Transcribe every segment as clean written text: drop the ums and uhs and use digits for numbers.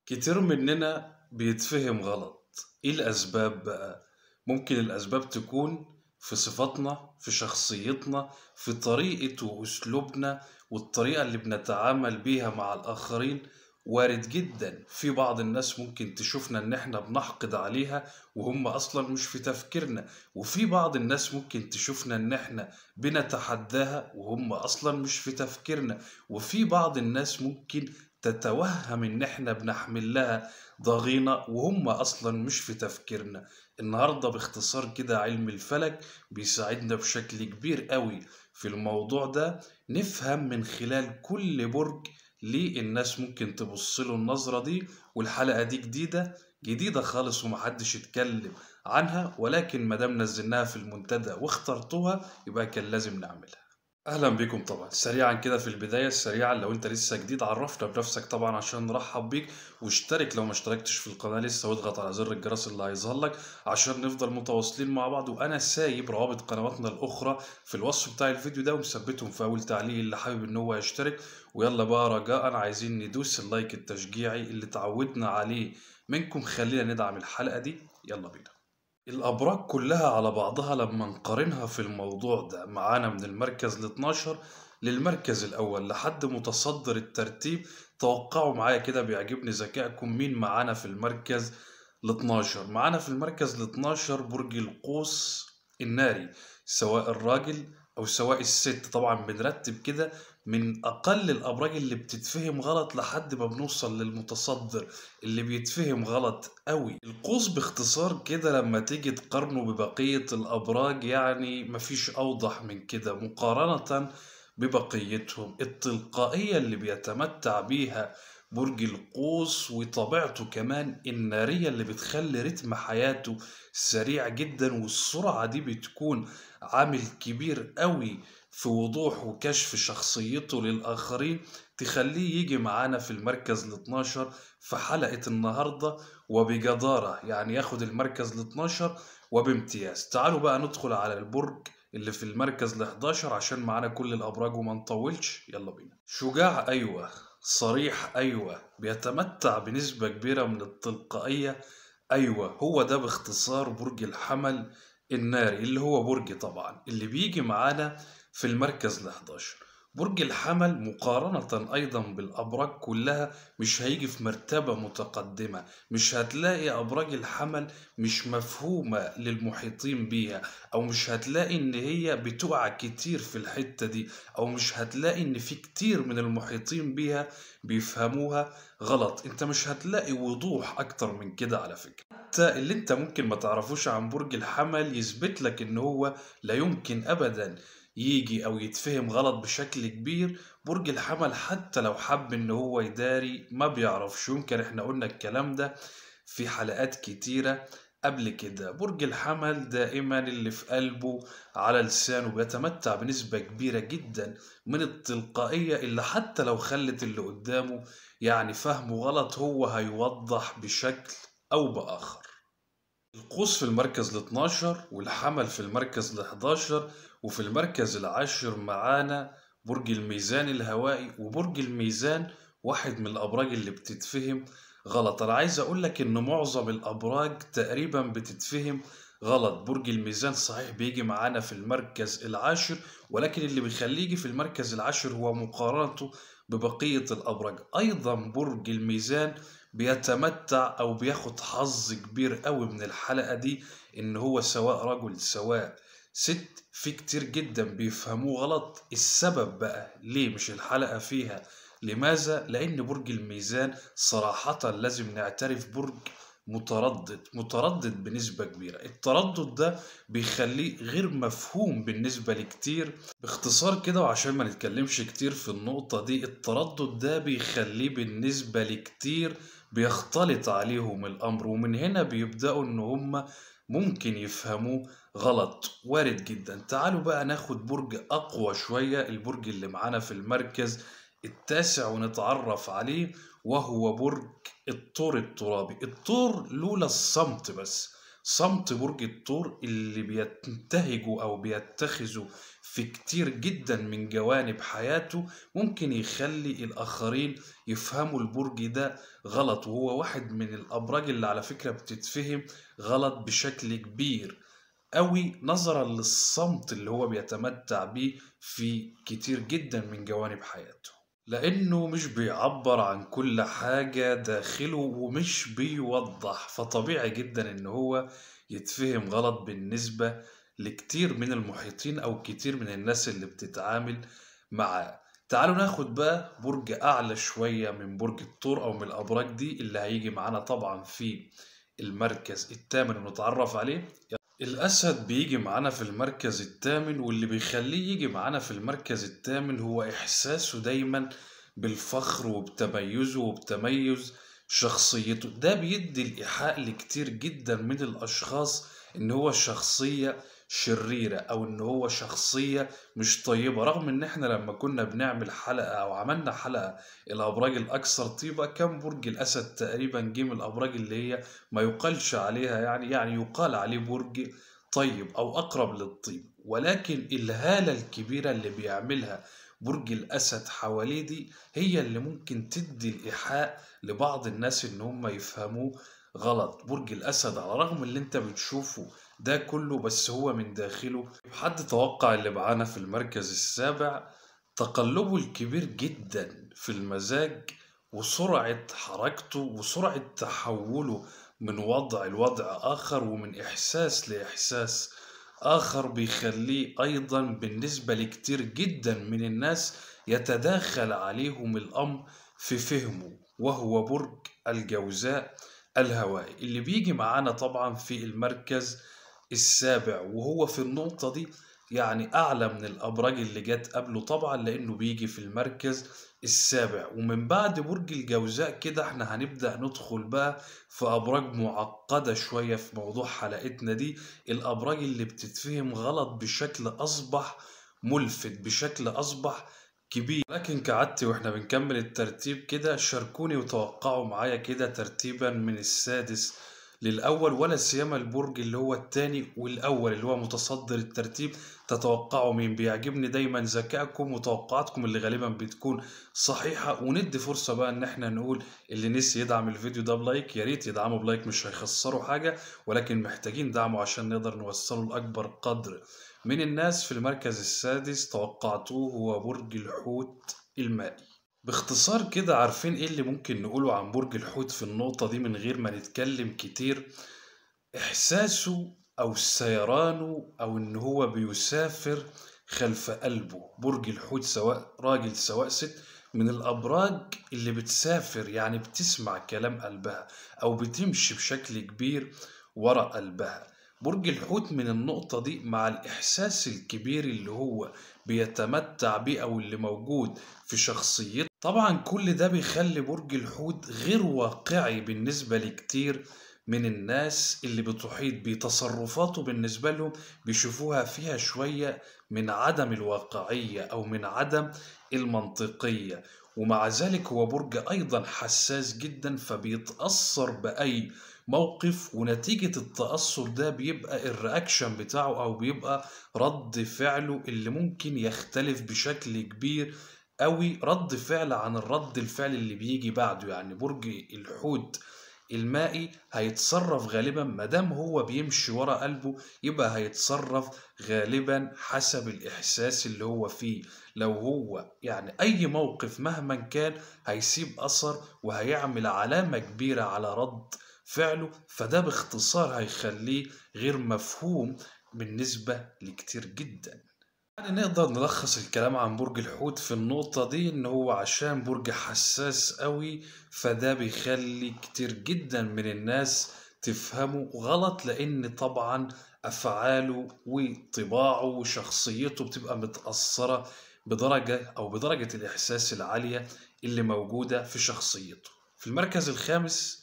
كتير مننا بيتفهم غلط. ايه الاسباب بقى؟ ممكن الاسباب تكون في صفاتنا، في شخصيتنا، في طريقة واسلوبنا والطريقة اللي بنتعامل بيها مع الاخرين. وارد جدا في بعض الناس ممكن تشوفنا ان احنا بنحقد عليها وهم اصلا مش في تفكيرنا، وفي بعض الناس ممكن تشوفنا ان احنا بنتحداها وهم اصلا مش في تفكيرنا، وفي بعض الناس ممكن تتوهم إن إحنا بنحمل لها ضغينة وهم أصلا مش في تفكيرنا. النهاردة باختصار كده علم الفلك بيساعدنا بشكل كبير قوي في الموضوع ده، نفهم من خلال كل برج ليه الناس ممكن تبص له النظرة دي. والحلقة دي جديدة خالص ومحدش يتكلم عنها، ولكن مادام نزلناها في المنتدى واخترتوها يبقى كان لازم نعملها. اهلا بكم. طبعا سريعا كده في البدايه سريعا، لو انت لسه جديد عرفنا بنفسك طبعا عشان نرحب بيك، واشترك لو ما اشتركتش في القناه لسه، واضغط على زر الجرس اللي هيظهر لك عشان نفضل متواصلين مع بعض. وانا سايب روابط قنواتنا الاخرى في الوصف بتاع الفيديو ده ومثبتهم في اول تعليق اللي حابب ان هو يشترك. ويلا بقى رجاء عايزين ندوس اللايك التشجيعي اللي تعودنا عليه منكم، خلينا ندعم الحلقه دي. يلا بينا. الأبراج كلها على بعضها لما نقارنها في الموضوع ده معانا من المركز ال 12 للمركز الأول لحد متصدر الترتيب، توقعوا معايا كده بيعجبني ذكائكم مين معانا في المركز ال 12. معانا في المركز ال 12 برج القوس الناري، سواء الراجل أو سواء الست. طبعا بنرتب كده من أقل الأبراج اللي بتتفهم غلط لحد ما بنوصل للمتصدر اللي بيتفهم غلط قوي. القوس باختصار كده لما تيجي تقارنه ببقية الأبراج يعني مفيش أوضح من كده مقارنة ببقيتهم. التلقائية اللي بيتمتع بيها برج القوس وطبيعته كمان النارية اللي بتخلي رتم حياته سريع جدا، والسرعة دي بتكون عامل كبير قوي في وضوح وكشف شخصيته للآخرين، تخليه يجي معانا في المركز ال 12 في حلقة النهاردة وبجدارة، يعني ياخد المركز ال 12 وبامتياز. تعالوا بقى ندخل على البرج اللي في المركز ال 11 عشان معانا كل الأبراج وما نطولش. يلا بينا. شجاع أيوة، صريح أيوة، بيتمتع بنسبة كبيرة من التلقائية أيوة. هو ده باختصار برج الحمل الناري اللي هو برج طبعا اللي بيجي معانا في المركز ال 11. برج الحمل مقارنة أيضا بالأبراج كلها مش هيجي في مرتبة متقدمة، مش هتلاقي أبراج الحمل مش مفهومة للمحيطين بيها، أو مش هتلاقي إن هي بتقع كتير في الحتة دي، أو مش هتلاقي إن في كتير من المحيطين بيها بيفهموها غلط. انت مش هتلاقي وضوح أكتر من كده على فكرة. حتى اللي انت ممكن ما تعرفوش عن برج الحمل يثبت لك إن هو لا يمكن أبدا يجي او يتفهم غلط بشكل كبير. برج الحمل حتى لو حب ان هو يداري ما بيعرفش. يمكن احنا قلنا الكلام ده في حلقات كتيرة قبل كده. برج الحمل دائما اللي في قلبه على لسانه، بيتمتع بنسبة كبيرة جدا من التلقائية اللي حتى لو خلت اللي قدامه يعني فهمه غلط هو هيوضح بشكل او بآخر. القوس في المركز ال 12 والحمل في المركز ال 11، وفي المركز العاشر معانا برج الميزان الهوائي. وبرج الميزان واحد من الأبراج اللي بتتفهم غلط. أنا عايز أقول لك إن معظم الأبراج تقريبا بتتفهم غلط. برج الميزان صحيح بيجي معانا في المركز العاشر، ولكن اللي بيخليه يجي في المركز العاشر هو مقارنته ببقية الأبراج. أيضا برج الميزان بيتمتع او بياخد حظ كبير قوي من الحلقة دي، ان هو سواء رجل سواء ست في كتير جدا بيفهموه غلط. السبب بقى ليه مش الحلقة فيها لماذا؟ لان برج الميزان صراحة لازم نعترف برج متردد بنسبة كبيرة. التردد ده بيخليه غير مفهوم بالنسبة لكتير. باختصار كده وعشان ما نتكلمش كتير في النقطة دي، التردد ده بيخليه بالنسبة لكتير بيختلط عليهم الأمر، ومن هنا بيبدأوا إن هم ممكن يفهموه غلط. وارد جدا. تعالوا بقى ناخد برج أقوى شوية، البرج اللي معانا في المركز التاسع ونتعرف عليه، وهو برج الثور الترابي. الثور لولا الصمت بس، صمت برج الثور اللي بينتهجوا أو بيتخذوا في كتير جدا من جوانب حياته، ممكن يخلي الآخرين يفهموا البرج ده غلط، وهو واحد من الأبراج اللي على فكرة بتتفهم غلط بشكل كبير أوي، نظرا للصمت اللي هو بيتمتع بيه في كتير جدا من جوانب حياته، لأنه مش بيعبر عن كل حاجة داخله ومش بيوضح، فطبيعي جدا إن هو يتفهم غلط بالنسبة لكتير من المحيطين أو كتير من الناس اللي بتتعامل معاه. تعالوا ناخد بقى برج أعلى شوية من برج الثور أو من الأبراج دي اللي هيجي معانا طبعا في المركز الثامن ونتعرف عليه. الأسد بيجي معانا في المركز الثامن، واللي بيخليه يجي معانا في المركز الثامن هو إحساسه دايما بالفخر وبتميزه وبتميز شخصيته. ده بيدي الإيحاء لكتير جدا من الأشخاص إن هو شخصية شريرة أو إن هو شخصية مش طيبة، رغم إن إحنا لما كنا بنعمل حلقة أو عملنا حلقة الأبراج الأكثر طيبة كان برج الأسد تقريبا جه من الأبراج اللي هي ما يقالش عليها، يعني يقال عليه برج طيب أو أقرب للطيب، ولكن الهالة الكبيرة اللي بيعملها برج الأسد حواليه دي هي اللي ممكن تدي الإيحاء لبعض الناس إن هم يفهموه غلط. برج الأسد على الرغم اللي أنت بتشوفه ده كله، بس هو من داخله حد توقع اللي معانا في المركز السابع تقلبه الكبير جدا في المزاج وسرعة حركته وسرعة تحوله من وضع لوضع آخر ومن إحساس لإحساس آخر، بيخليه أيضا بالنسبة لكتير جدا من الناس يتداخل عليهم الأمر في فهمه، وهو برج الجوزاء الهوائي اللي بيجي معانا طبعا في المركز السابع، وهو في النقطة دي يعني أعلى من الأبراج اللي جت قبله طبعا لأنه بيجي في المركز السابع. ومن بعد برج الجوزاء كده احنا هنبدأ ندخل بقى في أبراج معقدة شوية في موضوع حلقتنا دي، الأبراج اللي بتتفهم غلط بشكل أصبح ملفت، بشكل أصبح كبير. لكن كعادتي واحنا بنكمل الترتيب كده شاركوني وتوقعوا معايا كده ترتيبا من السادس للأول، ولا سيما البرج اللي هو التاني والأول اللي هو متصدر الترتيب، تتوقعوا مين؟ بيعجبني دايما ذكائكم وتوقعاتكم اللي غالبا بتكون صحيحة. وندي فرصة بقى ان احنا نقول اللي نسي يدعم الفيديو ده بلايك يا ريت يدعمه بلايك، مش هيخسروا حاجة، ولكن محتاجين دعمه عشان نقدر نوصله لأكبر قدر من الناس. في المركز السادس توقعتوه هو برج الحوت المائي. باختصار كده عارفين ايه اللي ممكن نقوله عن برج الحوت في النقطة دي من غير ما نتكلم كتير؟ إحساسه أو سيرانه أو إن هو بيسافر خلف قلبه. برج الحوت سواء راجل سواء ست من الأبراج اللي بتسافر، يعني بتسمع كلام قلبها أو بتمشي بشكل كبير ورا قلبها. برج الحوت من النقطة دي مع الإحساس الكبير اللي هو بيتمتع بيه أو اللي موجود في شخصيته، طبعا كل ده بيخلي برج الحوت غير واقعي بالنسبة لكتير من الناس اللي بتحيط بيه. تصرفاته بالنسبة لهم بيشوفوها فيها شوية من عدم الواقعية أو من عدم المنطقية، ومع ذلك هو برج أيضا حساس جدا فبيتأثر بأي موقف، ونتيجة التأثر ده بيبقى الرياكشن بتاعه أو بيبقى رد فعله اللي ممكن يختلف بشكل كبير أوي رد فعل عن الرد الفعل اللي بيجي بعده. يعني برج الحوت المائي هيتصرف غالبا مادام هو بيمشي ورا قلبه يبقى هيتصرف غالبا حسب الإحساس اللي هو فيه. لو هو يعني أي موقف مهما كان هيسيب أثر وهيعمل علامة كبيرة على رد فعله، فده باختصار هيخليه غير مفهوم بالنسبة لكتير جدا. يعني نقدر نلخص الكلام عن برج الحوت في النقطة دي إن هو عشان برج حساس قوي فده بيخلي كتير جدا من الناس تفهمه غلط، لأن طبعا أفعاله وطباعه وشخصيته بتبقى متأثرة بدرجة أو بدرجة الإحساس العالية اللي موجودة في شخصيته. في المركز الخامس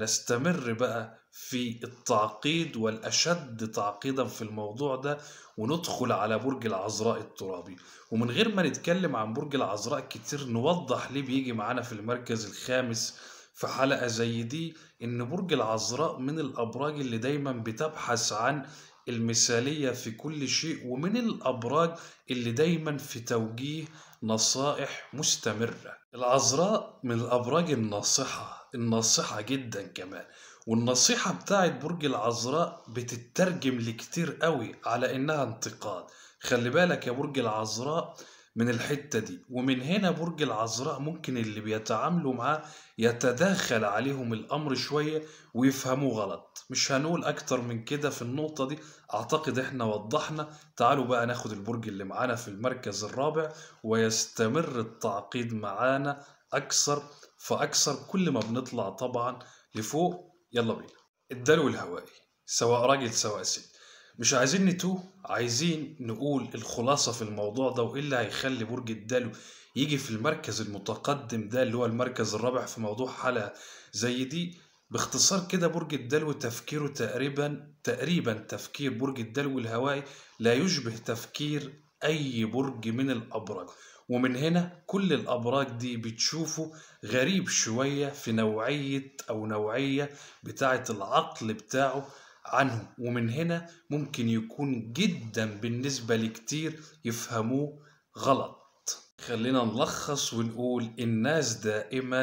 نستمر بقى في التعقيد والأشد تعقيدا في الموضوع ده وندخل على برج العذراء الترابي. ومن غير ما نتكلم عن برج العذراء كتير نوضح ليه بيجي معانا في المركز الخامس في حلقة زي دي. إن برج العذراء من الأبراج اللي دايما بتبحث عن المثالية في كل شيء، ومن الأبراج اللي دايما في توجيه نصائح مستمرة. العذراء من الأبراج الناصحة جدا كمان، والنصيحة بتاعت برج العذراء بتترجم لكتير قوي على إنها انتقاد. خلي بالك يا برج العذراء من الحتة دي، ومن هنا برج العذراء ممكن اللي بيتعاملوا معاه يتداخل عليهم الأمر شوية ويفهموه غلط. مش هنقول أكتر من كده في النقطة دي، أعتقد إحنا وضحنا. تعالوا بقى ناخد البرج اللي معانا في المركز الرابع، ويستمر التعقيد معانا أكثر فأكثر كل ما بنطلع طبعا لفوق. يلا بينا. الدلو الهوائي، سواء راجل سواء ست. مش عايزين نتوه، عايزين نقول الخلاصة في الموضوع ده، وإيه اللي هيخلي برج الدلو يجي في المركز المتقدم ده اللي هو المركز الرابع في موضوع حلقة زي دي. باختصار كده، برج الدلو تفكيره تقريبا تفكير برج الدلو الهوائي لا يشبه تفكير أي برج من الأبراج. ومن هنا كل الأبراج دي بتشوفه غريب شوية في نوعية بتاعة العقل بتاعه عنهم، ومن هنا ممكن يكون جدا بالنسبة لكتير يفهموه غلط. خلينا نلخص ونقول الناس دائما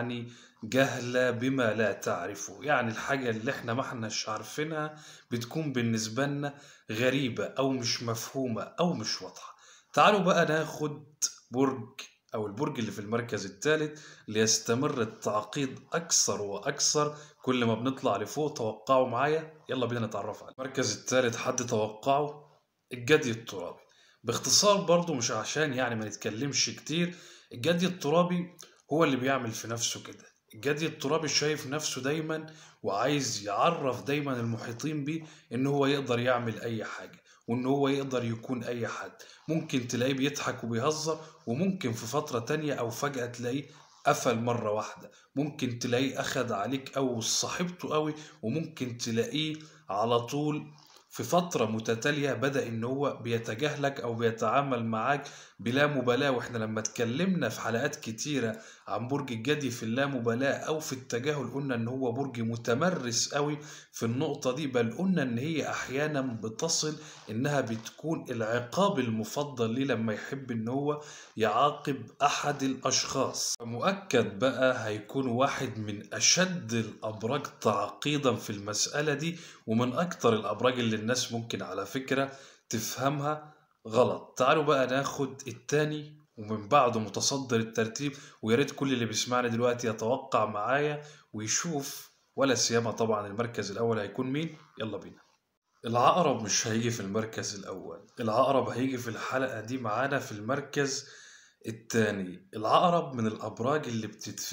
جهلة بما لا تعرفه، الحاجة اللي احنا ما احناش عارفينها بتكون بالنسبة لنا غريبة أو مش مفهومة أو مش واضحة. تعالوا بقى ناخد برج أو البرج اللي في المركز الثالث ليستمر التعقيد أكثر وأكثر كل ما بنطلع لفوق. توقعوا معايا، يلا بينا نتعرف عليه. المركز الثالث حد توقعه؟ الجدي الترابي. باختصار برضو مش عشان ما نتكلمش كتير، الجدي الترابي هو اللي بيعمل في نفسه كده. الجدي الترابي شايف نفسه دايما وعايز يعرف دايما المحيطين بيه ان هو يقدر يعمل اي حاجة، وان هو يقدر يكون اي حد. ممكن تلاقيه بيضحك وبيهزر، وممكن في فترة تانية او فجأة تلاقيه قفل مرة واحدة. ممكن تلاقيه اخد عليك او صاحبته قوي، وممكن تلاقيه على طول في فترة متتالية بدأ إن هو بيتجاهلك أو بيتعامل معاك بلا مبالاة. وإحنا لما اتكلمنا في حلقات كتيرة عن برج الجدي في اللامبالاة أو في التجاهل، قلنا إن هو برج متمرس قوي في النقطة دي، بل قلنا إن هي أحيانا بتصل إنها بتكون العقاب المفضل ليه لما يحب إن هو يعاقب أحد الأشخاص. مؤكد بقى هيكون واحد من أشد الأبراج تعقيدا في المسألة دي، ومن أكتر الأبراج اللي الناس ممكن على فكرة تفهمها غلط. تعالوا بقى ناخد التاني ومن بعده متصدر الترتيب، وياريت كل اللي بيسمعني دلوقتي يتوقع معايا ويشوف، ولا سيما طبعا المركز الأول هيكون مين. يلا بينا. العقرب مش هيجي في المركز الأول، العقرب هيجي في الحلقة دي معانا في المركز التاني. العقرب من الأبراج اللي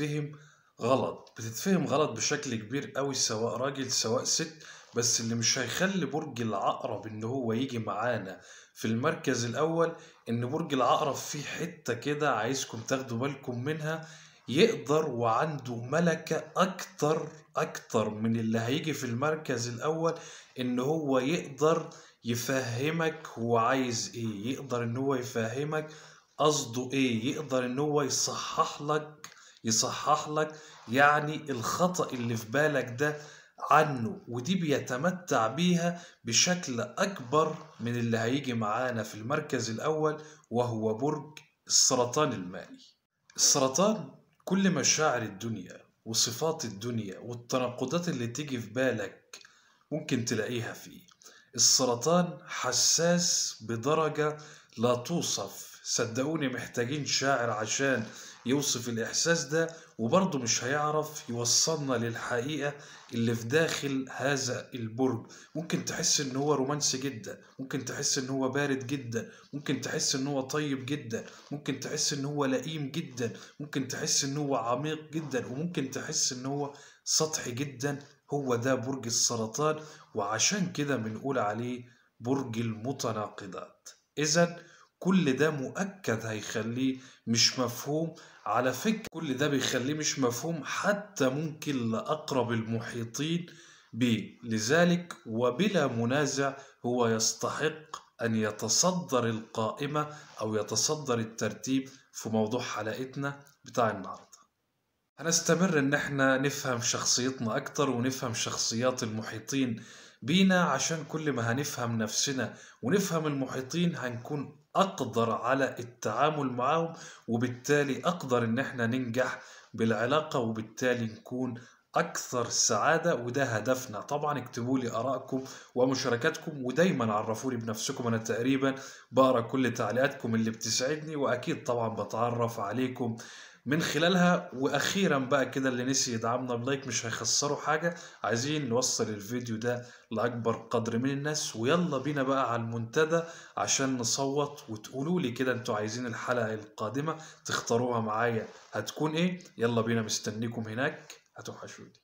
بتتفهم غلط بشكل كبير قوي، سواء راجل سواء ست. بس اللي مش هيخلي برج العقرب إن هو يجي معانا في المركز الأول إن برج العقرب فيه حتة كده عايزكم تاخدوا بالكم منها. يقدر وعنده ملكة أكتر من اللي هيجي في المركز الأول، إن هو يقدر يفهمك هو عايز إيه، يقدر إن هو يفهمك قصده إيه، يقدر إن هو يصحح لك الخطأ اللي في بالك ده عنه. ودي بيتمتع بيها بشكل أكبر من اللي هيجي معانا في المركز الأول، وهو برج السرطان المائي. السرطان كل مشاعر الدنيا وصفات الدنيا والتناقضات اللي تيجي في بالك ممكن تلاقيها فيه. السرطان حساس بدرجة لا توصف، صدقوني محتاجين شاعر عشان يوصف الإحساس ده، وبرضه مش هيعرف يوصلنا للحقيقة اللي في داخل هذا البرج. ممكن تحس إن هو رومانسي جدا، ممكن تحس إن هو بارد جدا، ممكن تحس إن هو طيب جدا، ممكن تحس إن هو لئيم جدا، ممكن تحس إن هو عميق جدا، وممكن تحس إن هو سطحي جدا. هو ده برج السرطان، وعشان كده بنقول عليه برج المتناقضات. إذا كل ده مؤكد هيخليه مش مفهوم. على فكرة كل ده بيخليه مش مفهوم حتى ممكن لأقرب المحيطين به. لذلك وبلا منازع هو يستحق أن يتصدر القائمة أو يتصدر الترتيب في موضوع حلقتنا بتاع النهاردة. هنستمر إن احنا نفهم شخصيتنا أكتر ونفهم شخصيات المحيطين بينا، عشان كل ما هنفهم نفسنا ونفهم المحيطين هنكون أقدر على التعامل معاهم، وبالتالي أقدر إن احنا ننجح بالعلاقة، وبالتالي نكون أكثر سعادة. وده هدفنا. طبعا اكتبوا لي آرائكم ومشاركاتكم، ودايما عرفوني بنفسكم. أنا تقريبا بقرأ كل تعليقاتكم اللي بتسعدني، وأكيد طبعا بتعرف عليكم من خلالها. وأخيرا بقى كده، اللي نسي يدعمنا بلايك مش هيخسروا حاجة. عايزين نوصل الفيديو ده لأكبر قدر من الناس، ويلا بينا بقى على المنتدى عشان نصوت. وتقولوا لي كده انتوا عايزين الحلقة القادمة تختاروها معايا هتكون ايه. يلا بينا، مستنيكم هناك، هتوحشوني.